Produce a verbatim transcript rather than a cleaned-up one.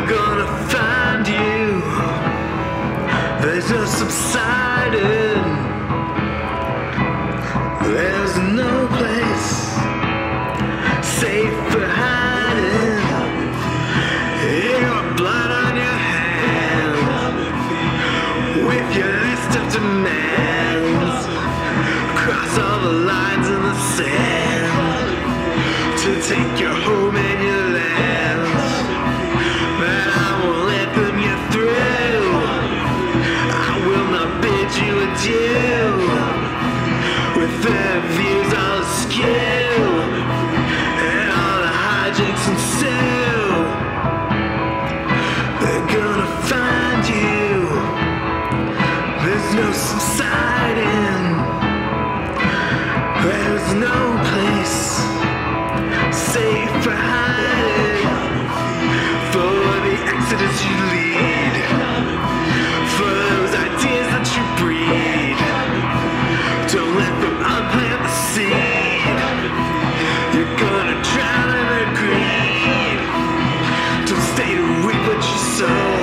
They're gonna find you. There's no subsiding. There's no place safe for hiding. You got blood on your hands with your list of demands. Cross all the lines in the sand to take your home and your lands. But I won't let them get through. I will not bid you adieu. With their views all askew and all the hijinks ensue. They're gonna find you. There's no subsiding. There's no place safe for hiding. For the exodus you lead, for those ideas that you breed, don't let them unplant the seed. You're gonna drown in their greed. Don't stay to reap what you sow.